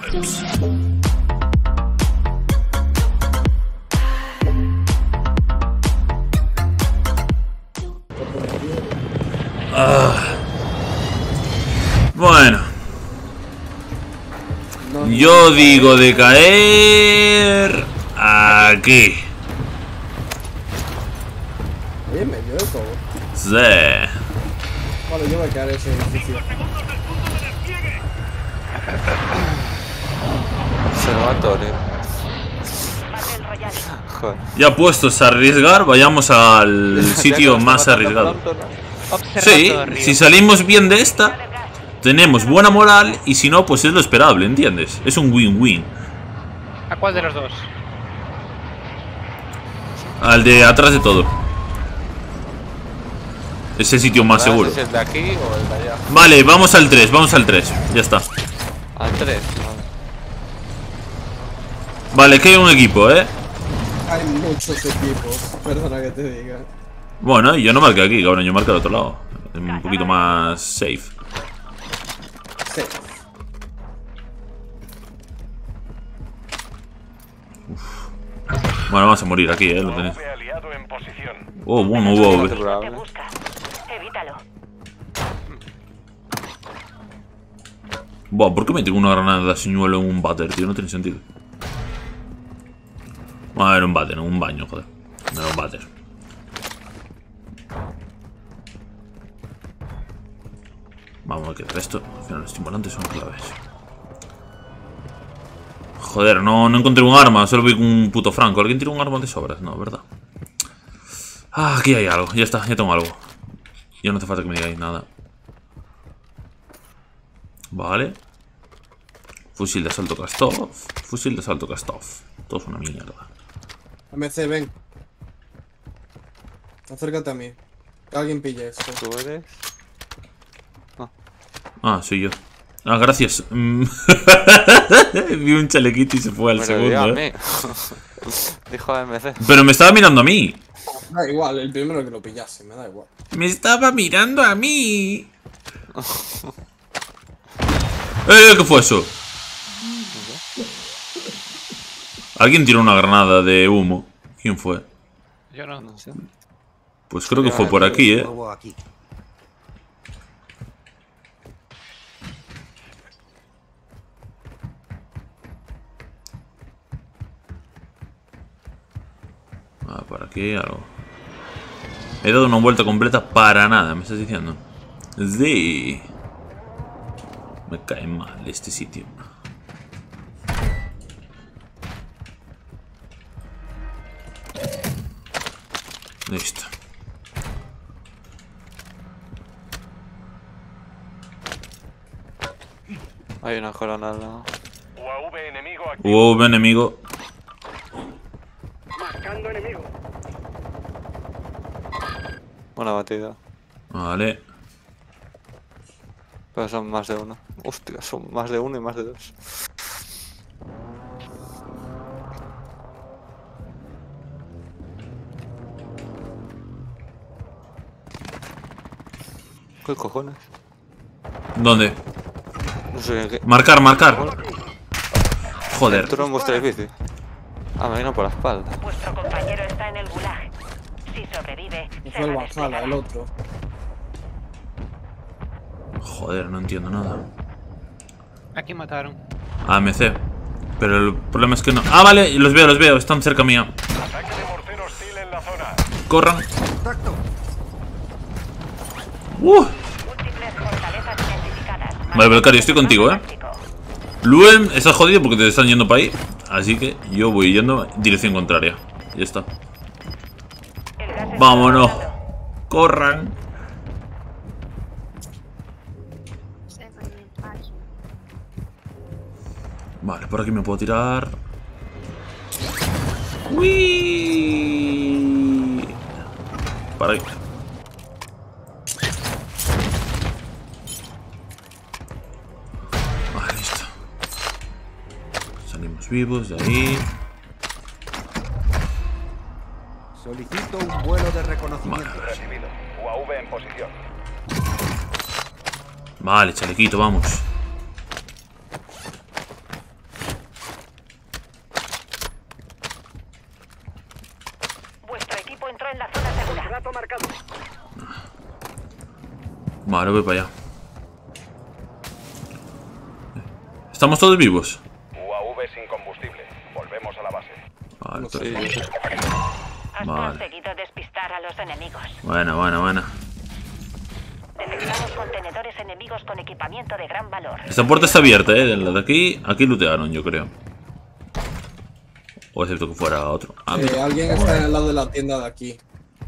Bueno. Yo digo de caer aquí. Ahí en medio de todo. Sí. Vale, yo voy a caer ese edificio. Observatorio. Joder. Ya puestos a arriesgar, vayamos al sitio más arriesgado. Sí, si salimos bien de esta, tenemos buena moral y si no, pues es lo esperable, ¿entiendes? Es un win-win. ¿A cuál de los dos? Al de atrás de todo. Es el sitio más seguro. ¿Es el de aquí o el de allá? Vale, vamos al 3, vamos al 3. Ya está. Al 3. Vale, que hay un equipo, ¿eh? Hay muchos equipos, perdona que te diga. Bueno, yo no marqué aquí, cabrón, yo marqué al otro lado. Es un poquito más safe. Sí. Bueno, vamos a morir aquí, lo tenéis. Oh, bueno, wow. Buah, ¿por qué me tengo una granada de señuelo en un váter, tío? No tiene sentido. Bueno, era un váter, no un baño, joder. No era un váter. Vamos, que el resto, al final los estimulantes son claves. Joder, no encontré un arma, solo vi un puto franco. ¿Alguien tiene un arma de sobras? No, ¿verdad? Ah, aquí hay algo, ya está, ya tengo algo. Ya no hace falta que me digáis nada. Vale. Fusil de asalto Kastov. Fusil de asalto Kastov. Todo es una mierda. MC, ven. Acércate a mí. Que alguien pille esto. ¿Tú eres? Ah, soy yo. Ah, gracias. Vi un chalequito y se fue al segundo, ¿eh? Dijo MC. Pero me estaba mirando a mí. Da igual, el primero que lo pillase, me da igual. Me estaba mirando a mí. ¿Qué fue eso? Alguien tiró una granada de humo. ¿Quién fue? Yo no sé. Pues creo que fue por aquí, ¿eh? Ah, por aquí algo. He dado una vuelta completa para nada, ¿me estás diciendo? Sí. Me cae mal este sitio. Listo. Hay una corona al lado. UAV enemigo. Marcando enemigo. Una batida. Vale. Pero son más de uno. Hostia, son más de uno y más de dos. ¿Qué cojones? ¿Dónde? No sé en qué. Marcar, marcar. Joder. Entró en vuestro edificio. Ah, me vino por la espalda. Vuestro compañero está en el gulag. Si sobrevive, Y fue el Valhalla, el otro. Joder, no entiendo nada. Aquí mataron. AMC. Pero el problema es que no. Ah, vale, los veo, están cerca mía. Ataque de mortero hostil en la zona. Corran. múltiples fortalezas identificadas. Vale, Belcario, estoy contigo, ¿eh? Luen, estás jodido porque te están yendo para ahí. Así que yo voy yendo en dirección contraria. Ya está. Vámonos. Corran. Vale, por aquí me puedo tirar. ¡Uy! Para ahí. Vale, listo. Salimos vivos de ahí. Solicito un vuelo de reconocimiento. Vale. Recibido. UAV en posición. Vale, chalequito, vamos. Vale, voy para allá. ¿Estamos todos vivos? UAV sin combustible. Volvemos a la base. Vale, Sí, yo sé. Has Vale. conseguido despistar a los enemigos. buena. Detectamos contenedores enemigos con equipamiento de gran valor. Esta puerta está abierta, La de aquí, lootearon, yo creo. O excepto que fuera otro. Ah, mira. Alguien está en el lado de la tienda de aquí.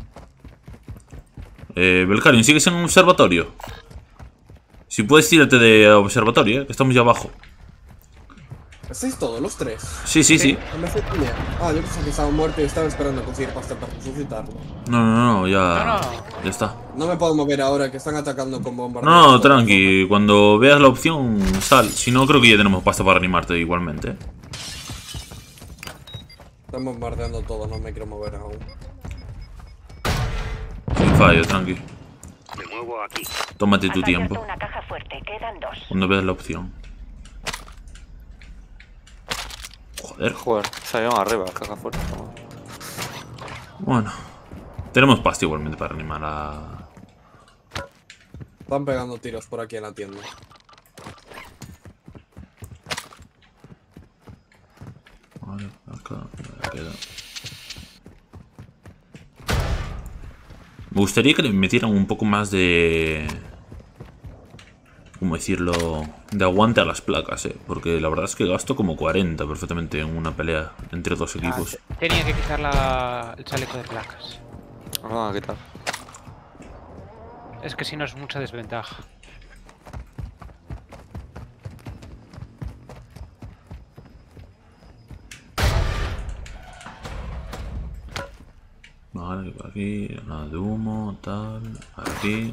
Belcarion, ¿sigues en un observatorio? Si puedes, tírate de observatorio, que estamos ya abajo. ¿Estáis todos los tres? Sí. ¿Dónde fue Julia? Ah, yo pensaba que estaba muerto y estaba esperando a conseguir pasta para resucitarlo. No, ya. No. Ya está. No me puedo mover ahora, que están atacando con bombas. No, tranqui. Cuando veas la opción, sal. Si no, creo que ya tenemos pasta para animarte igualmente. Están bombardeando todo, no me quiero mover aún. Sin fallo, tranqui. Me muevo aquí. Tómate Has tu abierto tiempo. una caja fuerte, quedan 2. Cuando veas la opción. Joder. Joder, salieron arriba, caja fuerte. Bueno. Tenemos pasta igualmente para animar a... Están pegando tiros por aquí en la tienda. Vale, acá me queda. Me gustaría que le metieran un poco más de... ¿Cómo decirlo? De aguante a las placas, porque la verdad es que gasto como 40 perfectamente en una pelea entre dos equipos. Tenía que quitar el chaleco de placas. Nos van a quitar. Es que si no es mucha desventaja. Vale, por aquí, nada de humo, tal, aquí.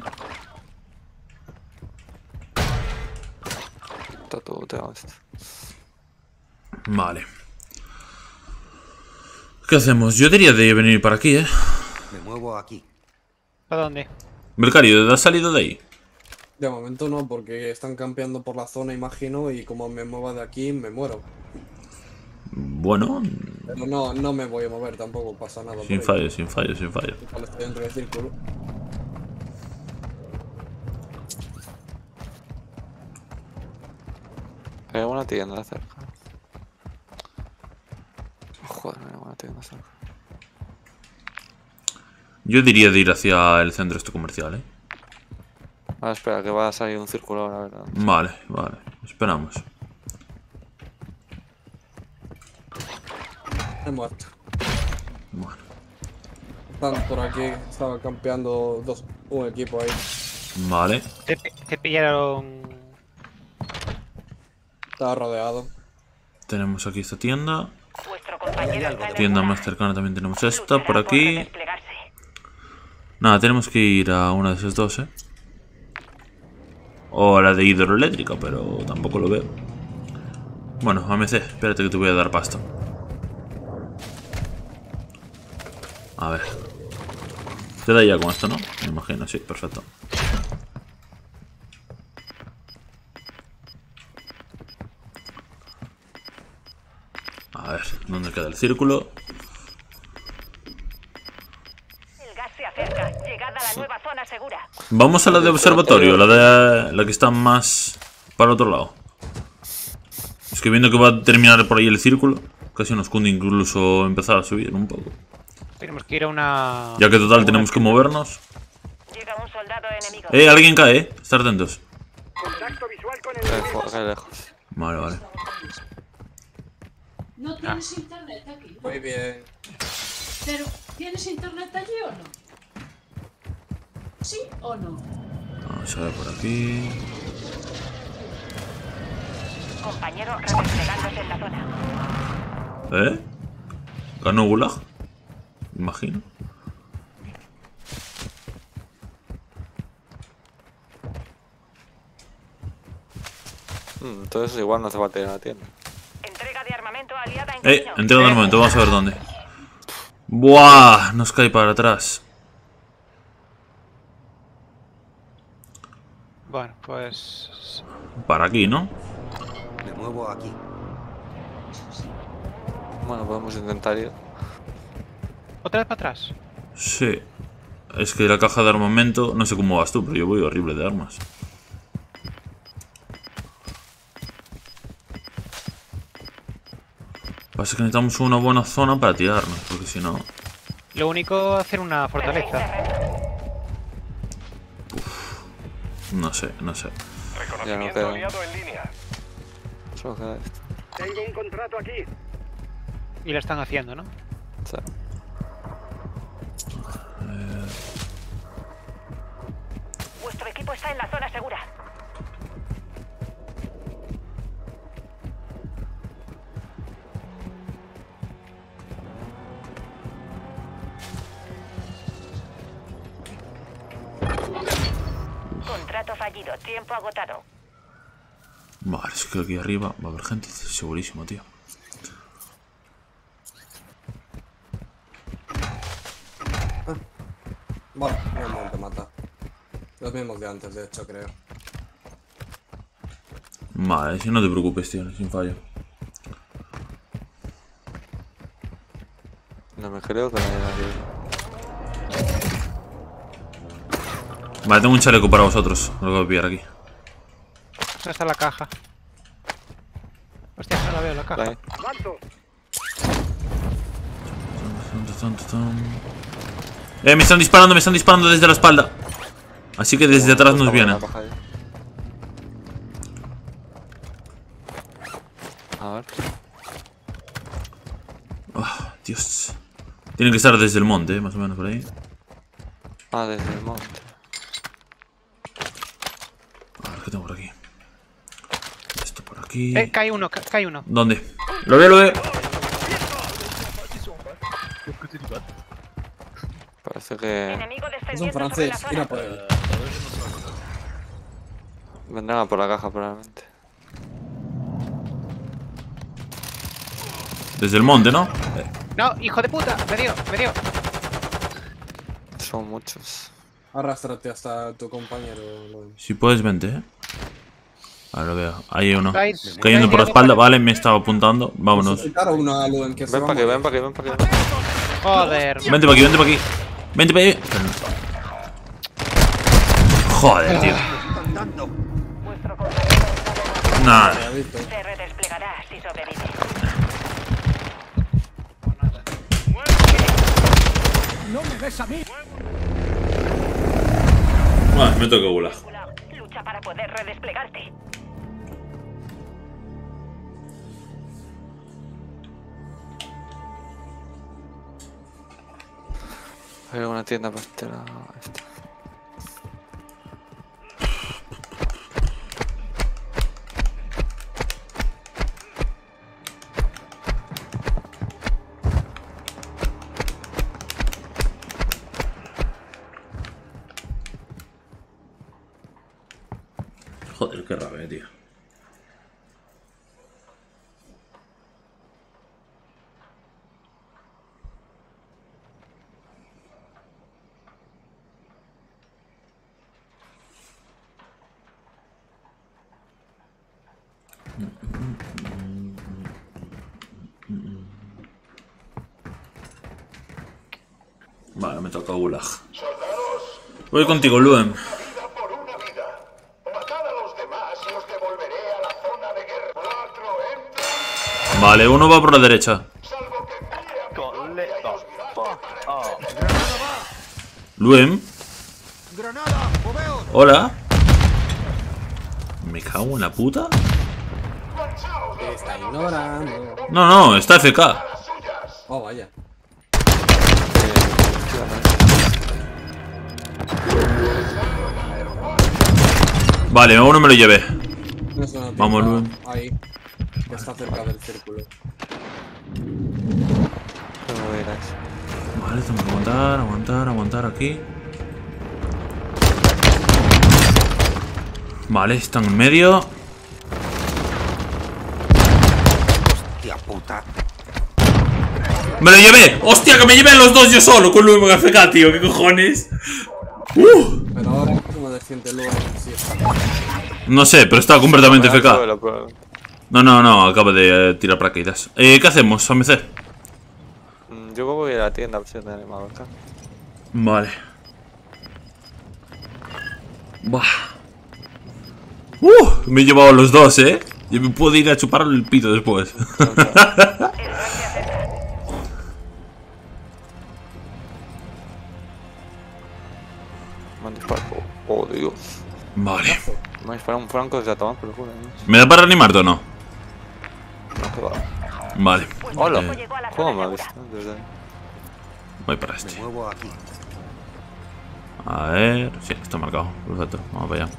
Está todo boteado esto. Vale. ¿Qué hacemos? Yo diría de venir para aquí, Me muevo aquí. ¿Para dónde? Belcario, ¿has salido de ahí? De momento no, porque están campeando por la zona, imagino, y como me mueva de aquí, me muero. Bueno, Pero no me voy a mover tampoco, pasa nada. sin por ello. fallo. Igual estoy dentro del círculo. Hay alguna tienda cerca. Joder, hay alguna tienda cerca. yo diría de ir hacia el centro este comercial, Ah, espera, que va a salir un círculo ahora, ¿verdad? Vale, esperamos. He muerto. Bueno, Están por aquí, estaba campeando un equipo ahí. vale. Te pillaron. Estaba rodeado. Tenemos aquí esta tienda. Vuestro compañero está en el Tienda lugar. más cercana también tenemos esta, Luchará por aquí. redesplegarse. Nada, tenemos que ir a una de esas dos, O a la de hidroeléctrica, pero tampoco lo veo. Bueno, AMC, espérate que te voy a dar pasta. A ver. Te da ya con esto, ¿no? Me imagino, sí, perfecto. A ver, ¿dónde queda el círculo? El gas se acerca. Llegad a la nueva zona segura. Vamos a la de observatorio, la que está más para el otro lado. Es que viendo que va a terminar por ahí el círculo, casi nos cunde incluso empezar a subir un poco. Tenemos que ir a una. Ya que total tenemos que movernos. Llega un soldado enemigo. Alguien cae, Estar atentos. Contacto visual con el Qué lejos. Vale. No tienes internet aquí, ¿no? Muy bien. Pero, ¿tienes internet allí o no? ¿Sí o no? Vamos a ver por aquí. Compañero redesplegándose en la zona. ¿Ganó Gulag? Imagino. Entonces igual no hace falta ir a la tienda. Entrega de armamento aliada en camino. Entrega de armamento, vamos a ver dónde. ¡Buah! Nos cae para atrás. Bueno, pues. Para aquí, ¿no? Me muevo aquí. Bueno, podemos intentar ir. ¿Otra vez para atrás? Sí. Es que la caja de armamento, no sé cómo vas tú, pero yo voy horrible de armas. Pasa que necesitamos una buena zona para tirarnos, porque si no... Lo único, hacer una fortaleza. No sé, no sé. Reconocimiento queda. aliado en línea. Solo queda esto. Tengo un contrato aquí. Y lo están haciendo, ¿no? O sea, Vuestro equipo está en la zona segura. Contrato fallido, tiempo agotado. Vale, es que aquí arriba va a haber gente, segurísimo, tío. Vale, no te mata. Los mismos de antes, de hecho, creo. Vale, si no te preocupes, tío, sin fallo. no me creo que no haya nadie. Vale, tengo un chaleco para vosotros. Lo voy a pillar aquí. ¿Dónde está la caja? Hostia, no la veo la caja. Ahí. Lanzo. Me están disparando desde la espalda. Así que desde atrás nos vienen. A ver. Oh, Dios. Tienen que estar desde el monte, más o menos por ahí. Ah, desde el monte. A ver, ¿qué tengo por aquí? Esto por aquí. Cae uno, cae uno. ¿Dónde? Lo veo, lo veo. Parece que Enemigo Es un descendiendo sobre francés, la mira zona. por él. vendrán a por la caja probablemente. Desde el monte, ¿no? No, hijo de puta, me dio. Son muchos. Arrástrate hasta tu compañero. Si puedes, vente, ¿eh? Ahora lo veo. Ahí hay uno. Caes- Cayendo por la caes espalda. tirando Vale, me estaba apuntando. Vámonos. Quitar a uno a Luen que se Ven va para a aquí, morir. ven para aquí, ven para aquí. Joder. Vente para aquí, vente para aquí. Vente para aquí. Joder, tío. Vuestro compañero está Nada. Cuidadito. se redesplegará si sobrevive. Bueno, me toca gulag. Lucha para poder redesplegarte. Hay alguna tienda para este lado. Esta. Joder, qué rabia, tío. Vale, me toca gulag. Voy contigo, Luen. Por una vida. Matad a los demás y os devolveré a la zona de guerra. 4 entran, Vale, uno va por la derecha. salvo que envíe a mi novia y os miraste para Luen. ¡Granada! ¡Moveos! Hola. Me cago en la puta. Te está ignorando. No, no, está FK. Oh, vaya. Vale, uno me lo llevé. No es una Vamos, tienda Luen. ahí. Que está cerca del círculo. No me verás. Vale, tengo que aguantar aquí. Vale, están en medio. ¡Hostia puta! ¡Me lo llevé! ¡Hostia, que me llevé a los dos yo solo con Luen FK, tío! ¿Qué cojones? Pero ahora como defiende Luen si está. No sé, pero estaba completamente Al FK. suelo, probablemente. No, acaba de tirar paracaídas. ¿Qué hacemos, AMC? Yo voy a la tienda a ver si tenemos acá. Vale. Buah. Me he llevado a los dos, ¿eh? Yo me puedo ir a chuparle el pito después. Me han disparado. Oh, Dios. Vale. Me han disparado un franco desde Atomás, pero juro. ¿Me da para reanimarte o no? No, que va. Vale. Hola. Llegó a la ¿Cómo me zona ha visto? segura. Desde ahí. Voy para Me este. muevo aquí. A ver... Sí, está marcado. Perfecto. Vamos para allá.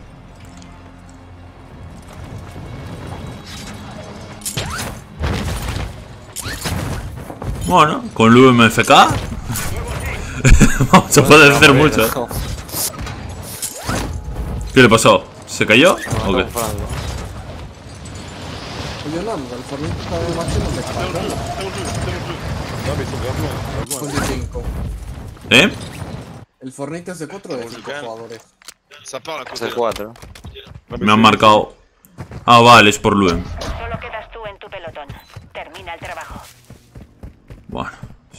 Bueno, con el UMFK vamos a poder hacer mucho. ¿Qué le pasó? ¿Se cayó? ¿O qué? Oye, no, el Fortnite está de máximo de carga. 25. ¿Eh? El Fortnite es de 4 de 5 jugadores. Es de 4. Me han marcado. Ah, vale, es por Luen. Solo quedas tú en tu pelotón. Termina el trabajo. Bueno.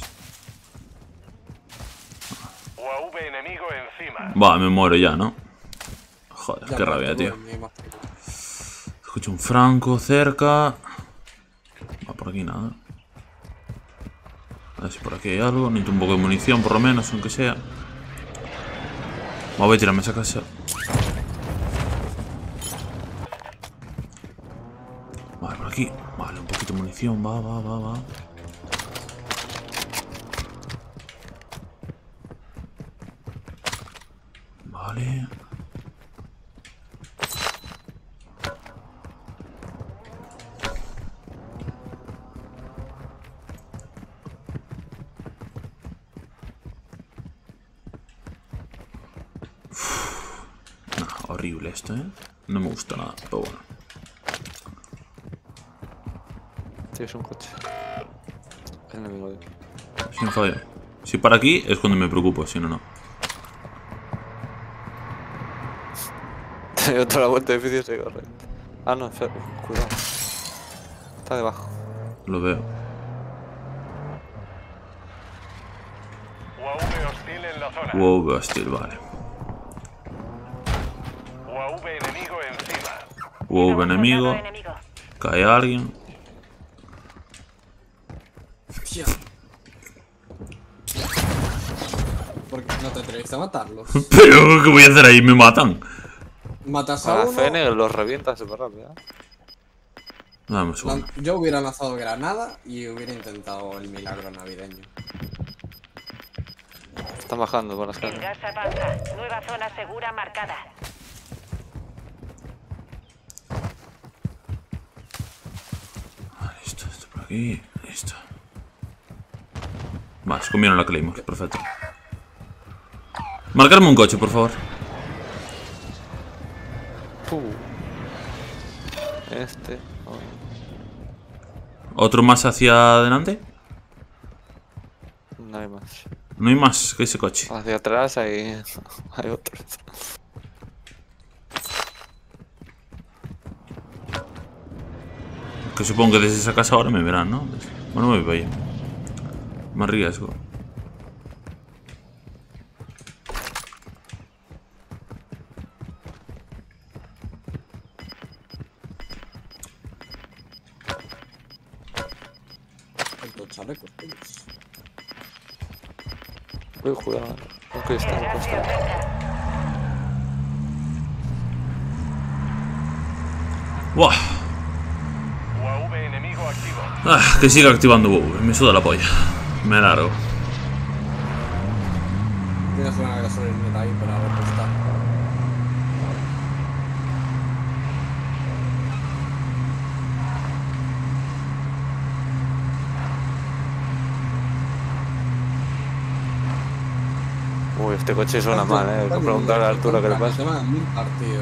UAV enemigo encima. Va, me muero ya, ¿no? Joder, Ya qué me rabia, acuerdo tío. de mi imagino. Escucho un franco cerca. Va por aquí nada. A ver si por aquí hay algo. Necesito un poco de munición, por lo menos, aunque sea. Voy a tirarme a esa casa. Vale, por aquí. Vale, un poquito de munición. Va. Vale. No, horrible esto, ¿eh? No me gusta nada, pero bueno. Sí, es un coche. El enemigo de aquí. Sin fallo. Si para aquí es cuando me preocupo, si no, no. Te doy otra vuelta de edificio y se corre. Ah, no, espera. Cuidado. Está debajo. Lo veo. UAV hostil en la zona. Wow, hostil, vale. UAV enemigo encima. Wow, enemigo. Soldado enemigo. Cae alguien. Hostia. ¿Por qué no te atreviste a matarlos? Pero, ¿qué voy a hacer ahí? Me matan. Matas a A la uno. Fene los revienta súper rápido. Dame un segundo. Yo hubiera lanzado granada y hubiera intentado el milagro navideño. Están bajando por las El casas. gas avanza. Nueva zona segura marcada. Vale, esto por aquí. Listo. Vale, se comieron la Claymore. Perfecto. Marcarme un coche, por favor. Este. ¿Otro más hacia adelante? No hay más. No hay más que ese coche. Hacia atrás hay otros. Que supongo que desde esa casa ahora me verán, ¿no? Bueno, me voy para allá. Más riesgo. Tanto chalecos, tíos. Uy, cuidado. Aunque está en costa. ¡Buah! UAV enemigo activo. Ah, que siga activando WoW. Me suda la polla. Me largo. Tienes una gasolinera ahí para repostar. Uy, este coche suena mal, Hay que preguntar a la altura qué le pasa. Te van a 1000 partidos.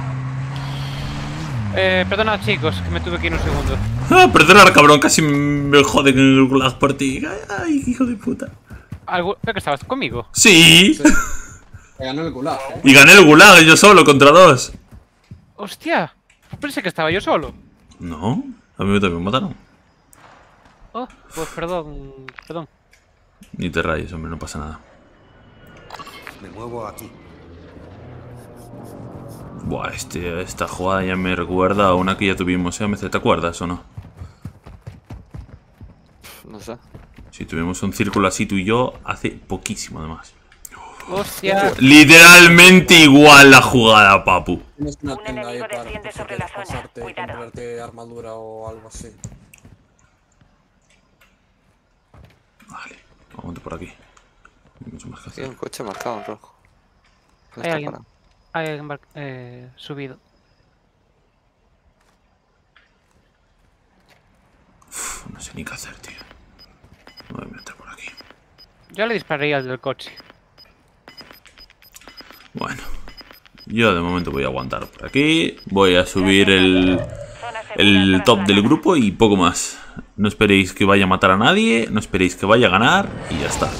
Perdona chicos, que me tuve que ir un segundo. Ah, perdonar, cabrón. Casi me joden en el gulag por ti. Ay, hijo de puta. ¿Pero que estabas conmigo? Sí. Te ganó el gulag, Y gané el gulag yo solo contra dos. ¡Hostia! Pensé que estaba yo solo. No, a mí también me mataron. Oh, pues perdón. Ni te rayes, hombre, no pasa nada. Me muevo aquí. Buah, esta jugada ya me recuerda a una que ya tuvimos, MC, ¿te acuerdas o no? No sé. Sí, tuvimos un círculo así tú y yo hace poquísimo además. Hostia. Literalmente igual la jugada, papu. Tienes una Un tienda ahí enemigo para desciende si sobre quieres la zona. pasarte y Cuidado. comprarte armadura o algo así. Vale, aguante por aquí. No hay mucho más que Hay hacer. un coche marcado en rojo. Hay Está alguien. parado. Hay alguien subido. Uf, no sé ni qué hacer, tío. Me voy a meter por aquí. Yo le dispararía al del coche. Bueno, yo de momento voy a aguantar por aquí. Voy a subir el top del grupo y poco más. No esperéis que vaya a matar a nadie, no esperéis que vaya a ganar y ya está.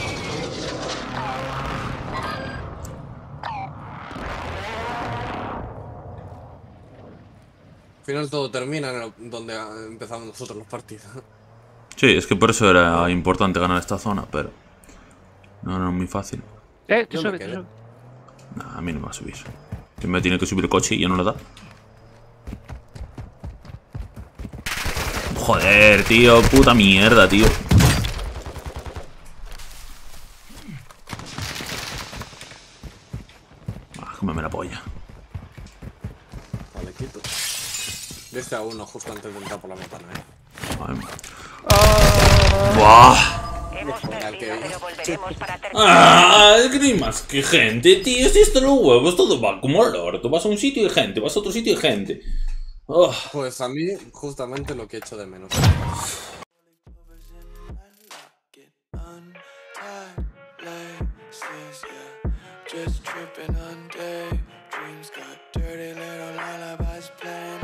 Al final todo termina donde empezamos nosotros los partidos. Sí, es que por eso era importante ganar esta zona, pero no era muy fácil. Te Yo me sube, te quedé. sube. Nah, a mí no me va a subir. Que me tiene que subir el coche y ya no le da. Joder, tío, puta mierda, tío. Ah, que me la polla. Vale, quito. Yo estoy a uno justo antes de entrar por la ventana, Ay, ¡buah! Hemos Joder, perdido, que- pero volveremos para terminar. ¡Ah! Es que no hay más que gente, tío. Si esto los huevos, todo va como el orto. Vas a un sitio y gente, vas a otro sitio y gente. Oh. Pues a mí, justamente lo que echo de menos. Just tripping on day dreams, got dirty little lullabies playing